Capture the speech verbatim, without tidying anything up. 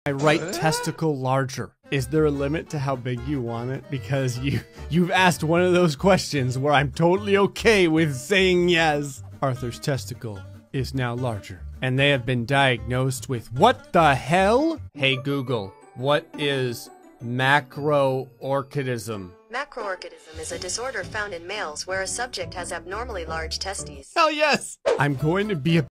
my right testicle larger? Is there a limit to how big you want it? Because you, you've asked one of those questions where I'm totally okay with saying yes. Arthur's testicle is now larger, and they have been diagnosed with what the hell? Hey Google, what is macroorchidism? Macroorchidism is a disorder found in males where a subject has abnormally large testes. Hell yes! I'm going to be a